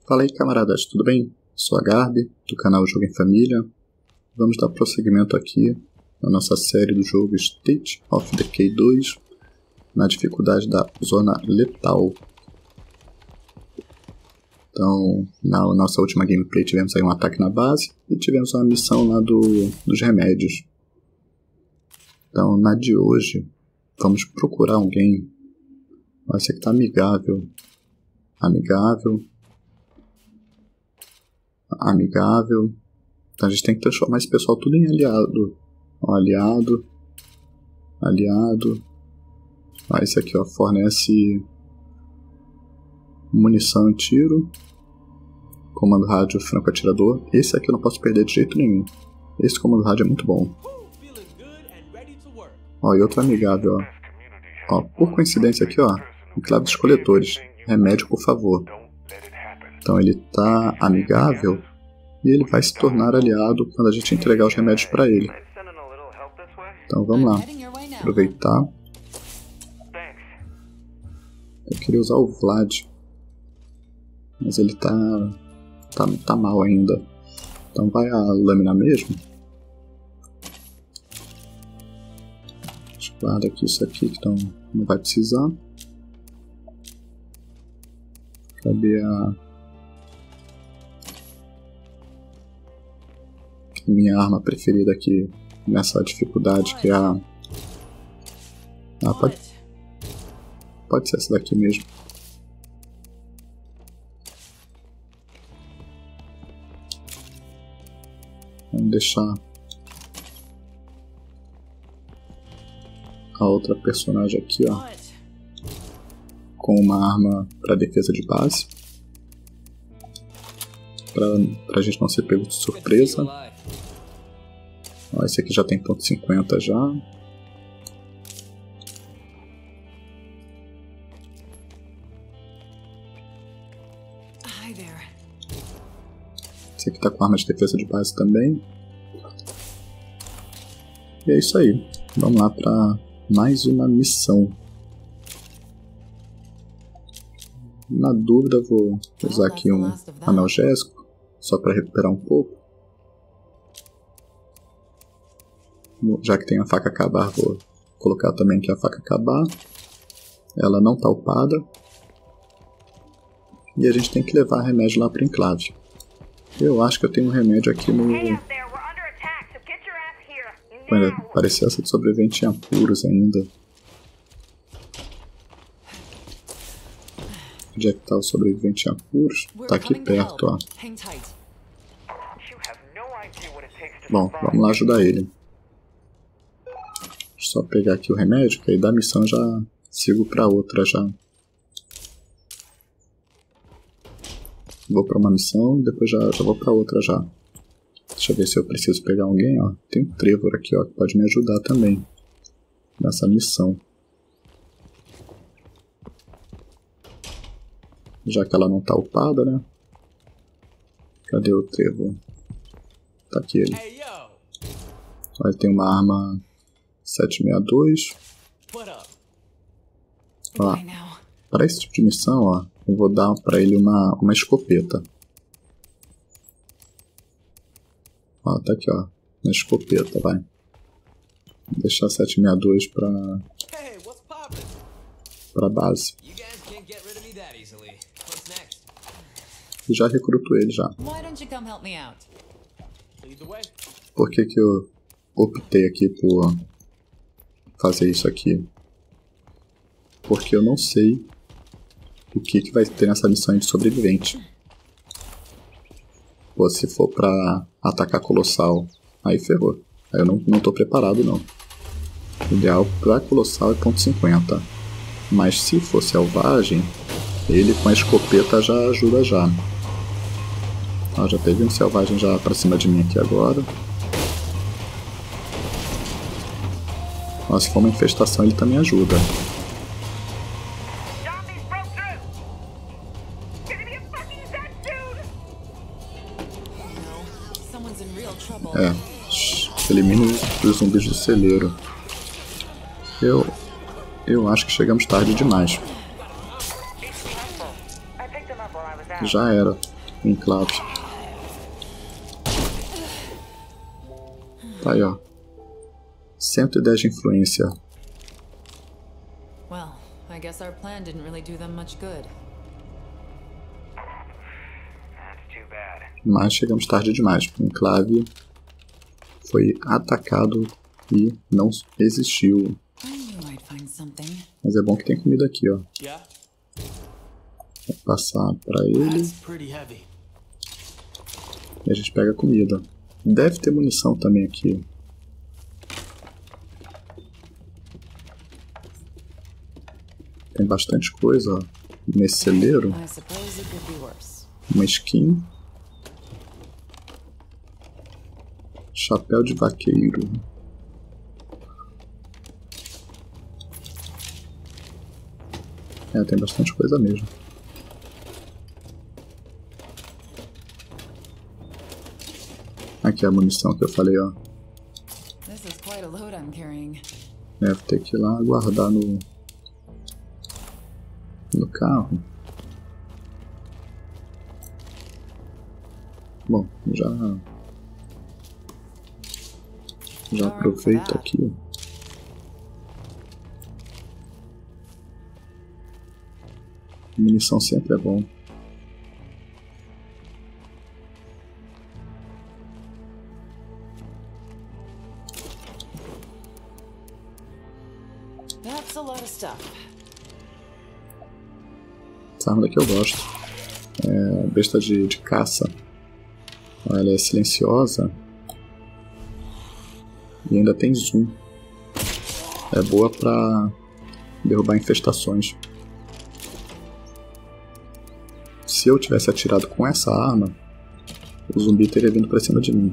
Fala aí, camaradas, tudo bem? Sou a Garbi, do canal Jogo em Família. Vamos dar prosseguimento aqui na nossa série do jogo State of Decay 2, na dificuldade da Zona Letal. Então, na nossa última gameplay tivemos aí um ataque na base e tivemos uma missão lá dos remédios. Então, na de hoje, vamos procurar alguém. Esse aqui tá amigável. Amigável. Então a gente tem que transformar esse pessoal tudo em aliado. Ó, aliado. Ó, esse aqui, ó, fornece munição e tiro. Comando rádio franco atirador. Esse aqui eu não posso perder de jeito nenhum. Esse comando rádio é muito bom. Ó, e outro amigável, ó. Ó, por coincidência aqui, ó, enclave dos coletores. Remédio, por favor. Então ele tá amigável e ele vai se tornar aliado quando a gente entregar os remédios para ele. Então vamos lá. Aproveitar. Eu queria usar o Vlad, mas ele tá mal ainda. Então vai a lâmina mesmo. Guarda aqui isso aqui que não vai precisar. Cadê a minha arma preferida aqui nessa dificuldade, que é a... pode ser essa daqui mesmo. Vamos deixar a outra personagem aqui, ó, com uma arma para defesa de base, pra gente não ser pego de surpresa. Ó, esse aqui já tem ponto 50 já. Esse aqui tá com arma de defesa de base também. E é isso aí. Vamos lá para mais uma missão. Na dúvida vou usar aqui um analgésico, só para recuperar um pouco. Já que tem a faca acabar, vou colocar também aqui a faca acabar. Ela não tá upada. E a gente tem que levar remédio lá para o enclave. Eu acho que eu tenho um remédio aqui no... Parecia essa de sobrevivente em apuros ainda. Onde é que tá o sobrevivente em apuros? Tá aqui perto, ó. Bom, vamos lá ajudar ele. Só pegar aqui o remédio, que aí da missão já sigo pra outra já. Vou pra uma missão, depois já vou pra outra já. Deixa eu ver se eu preciso pegar alguém, ó. Tem um Trevor aqui, ó, que pode me ajudar também nessa missão. Já que ela não tá upada, né? Cadê o Trevor? Tá aqui ele. Ó, ele tem uma arma 762. Ó, para esse tipo de missão, ó, eu vou dar pra ele uma escopeta. Ó, tá aqui, ó, na escopeta, vai. Vou deixar 762 pra base. E já recruto ele já. Por que eu optei aqui por fazer isso aqui? Porque eu não sei o que vai ter nessa missão de sobrevivente. Pô, se for pra atacar Colossal, aí ferrou. Aí eu não tô preparado, não. O ideal pra Colossal é ponto 50. Mas se for selvagem, ele com a escopeta já ajuda já. Ó, já teve um selvagem já pra cima de mim aqui agora. Ó, se for uma infestação ele também ajuda. Elimine os zumbis do celeiro. Eu acho que chegamos tarde demais. Já era. o enclave. Tá aí, ó. 110 de influência. Well, I guess our plan didn't really do them much good. Mas chegamos tarde demais. O enclave foi atacado e não existiu. Mas é bom que tem comida aqui, ó. Vou passar pra ele. E a gente pega a comida. Deve ter munição também aqui. Tem bastante coisa, ó, nesse celeiro. Uma skin. Chapéu de vaqueiro. É, tem bastante coisa mesmo. Aqui é a munição que eu falei, ó. É, vou ter que ir lá guardar no carro. Bom, já aproveito aqui. Munição sempre é bom. Essa arma daqui eu gosto. É besta de caça. Ela é silenciosa. E ainda tem zoom. É boa pra derrubar infestações. Se eu tivesse atirado com essa arma, o zumbi teria vindo pra cima de mim.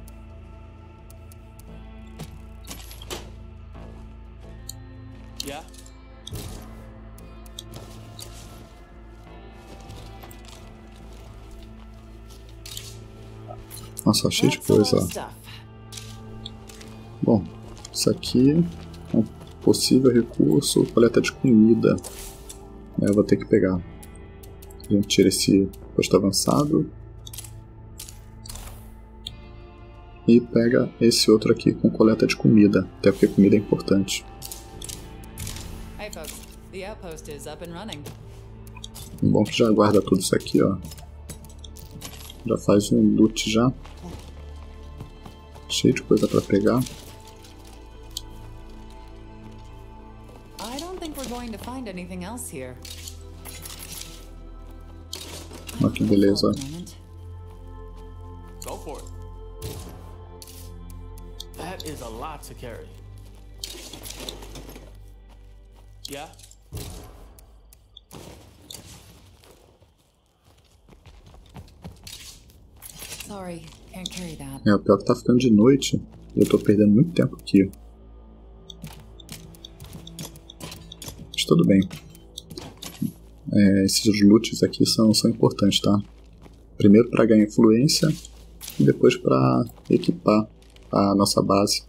Nossa, cheio de coisa, ó. Bom, isso aqui é um possível recurso, coleta de comida. Eu vou ter que pegar. A gente tira esse posto avançado. E pega esse outro aqui com coleta de comida, até porque comida é importante. Bom que já guarda tudo isso aqui, ó. Já faz um loot já. Cheio de coisa pra pegar. Olha que beleza. Go for it. That is a lot to carry. Yeah. Sorry, can't carry that. É, o pior que tá ficando de noite e eu tô perdendo muito tempo aqui. Mas tudo bem. Esses loots aqui são importantes, tá? Primeiro para ganhar influência e depois para equipar a nossa base.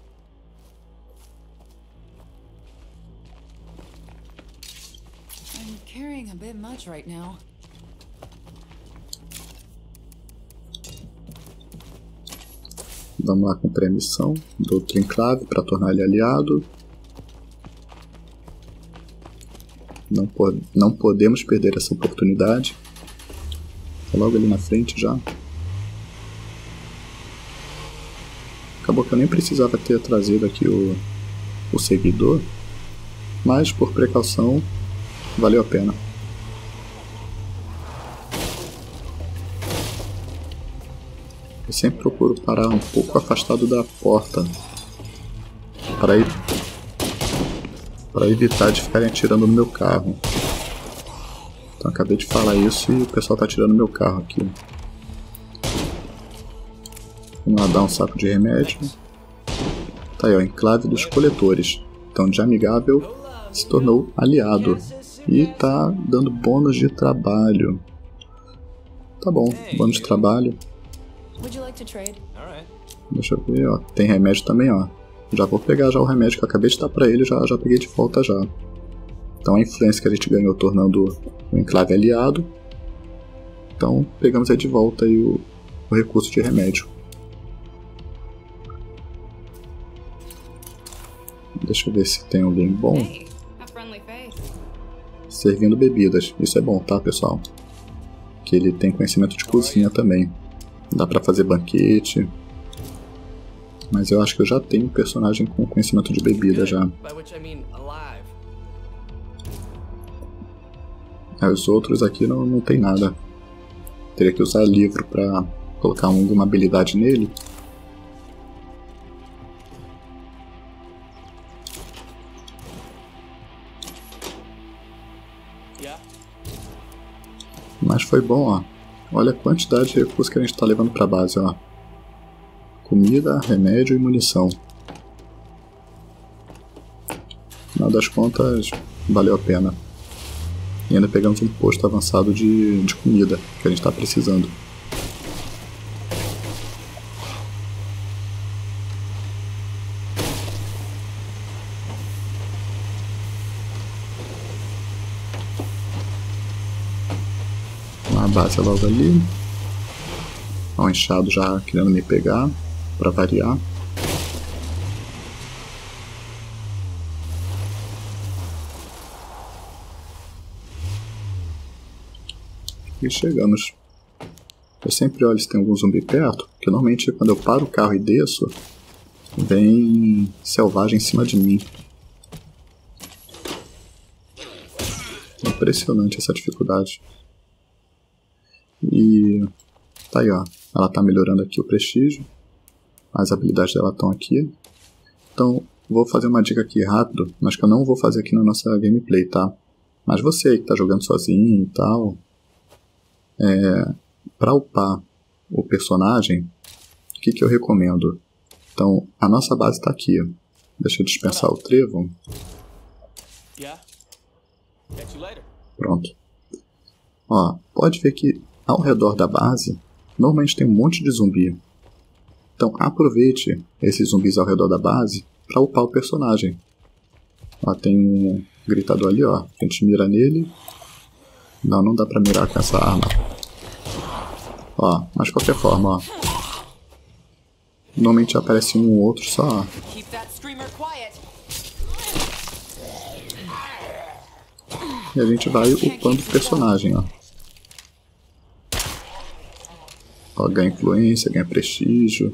I'm carrying a bit much right now. Vamos lá cumprir a missão do outro enclave para tornar ele aliado. Não podemos perder essa oportunidade. Tá logo ali na frente já. Acabou que eu nem precisava ter trazido aqui o seguidor, mas por precaução valeu a pena. Eu sempre procuro parar um pouco afastado da porta para evitar de ficarem atirando no meu carro. Então acabei de falar isso e o pessoal tá atirando no meu carro aqui. Vamos lá dar um saco de remédio. Tá aí, ó, enclave dos coletores. Então de amigável se tornou aliado. E tá dando bônus de trabalho. Tá bom, bônus de trabalho. Deixa eu ver, ó. Tem remédio também, ó. Já vou pegar já o remédio que eu acabei de dar pra ele, já peguei de volta já. Então a influência que a gente ganhou tornando o enclave aliado Então pegamos aí de volta aí o recurso de remédio. Deixa eu ver se tem alguém bom. Hey, a friendly face. Servindo bebidas. Isso é bom, tá, pessoal? Que ele tem conhecimento de cozinha também. Dá pra fazer banquete. Mas eu acho que eu já tenho um personagem com conhecimento de bebida já. By which I mean alive. Os outros aqui não tem nada. Teria que usar livro pra colocar alguma habilidade nele. Yeah. Mas foi bom, ó. Olha a quantidade de recursos que a gente tá levando pra base, ó. Comida, remédio e munição. No final das contas, valeu a pena. E ainda pegamos um posto avançado de comida, que a gente tá precisando. A base é logo ali. Ó, o enxado já querendo me pegar, pra variar. E chegamos. Eu sempre olho se tem algum zumbi perto, porque normalmente quando eu paro o carro e desço, vem selvagem em cima de mim. Impressionante essa dificuldade. E tá aí, ó. Ela tá melhorando aqui o prestígio. As habilidades dela estão aqui. Então, vou fazer uma dica aqui rápido, mas que eu não vou fazer aqui na nossa gameplay, tá? Mas você aí que tá jogando sozinho e tal, para upar o personagem, o que eu recomendo? Então, a nossa base está aqui. Deixa eu dispensar o trevo. Yeah. Catch you later. Pronto. Ó, pode ver que ao redor da base, normalmente tem um monte de zumbi. Então, aproveite esses zumbis ao redor da base para upar o personagem. Ó, tem um gritador ali, ó. A gente mira nele. Não dá pra mirar com essa arma. Ó, mas de qualquer forma, ó. Normalmente aparece um ou outro só. Keep that screamer quiet. E a gente vai upando o personagem, ó. Ó, ganha influência, ganha prestígio.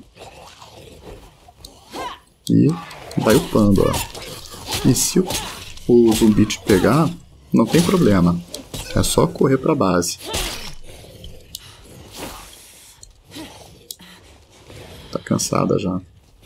E vai upando, ó. E se o zumbi te pegar, não tem problema. É só correr pra base. Tá cansada já.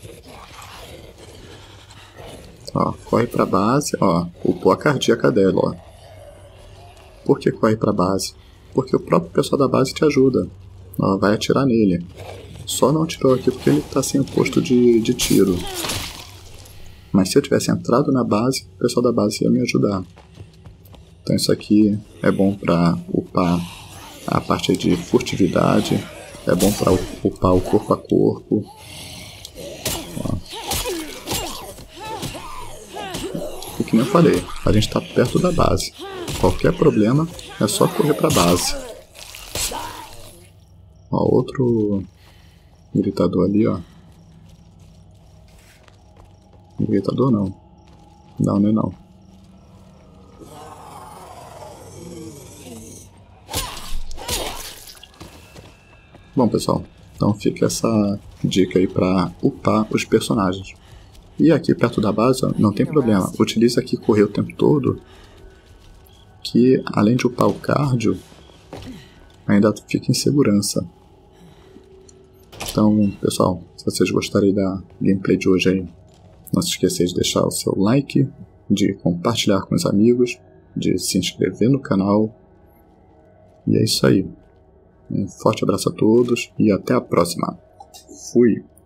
Ó, corre pra base, ó. Upou a cardíaca dela, ó. Por que corre pra base? Porque o próprio pessoal da base te ajuda. Ó, vai atirar nele. Só não atirou aqui porque ele tá sem o posto de tiro. Mas se eu tivesse entrado na base, o pessoal da base ia me ajudar. Então isso aqui é bom pra upar a parte de furtividade. É bom pra upar o corpo a corpo. Ó. E que nem eu falei, a gente tá perto da base. Qualquer problema é só correr pra base. Ó, outro gritador ali, ó. Gritador não. Não é não. Bom, pessoal, então fica essa dica aí pra upar os personagens. E aqui perto da base, ó, não tem problema. Utiliza aqui correr o tempo todo, que além de upar o cardio, ainda fica em segurança. Então, pessoal, se vocês gostarem da gameplay de hoje aí, não se esqueça de deixar o seu like, de compartilhar com os amigos, de se inscrever no canal. E é isso aí. Um forte abraço a todos e até a próxima. Fui!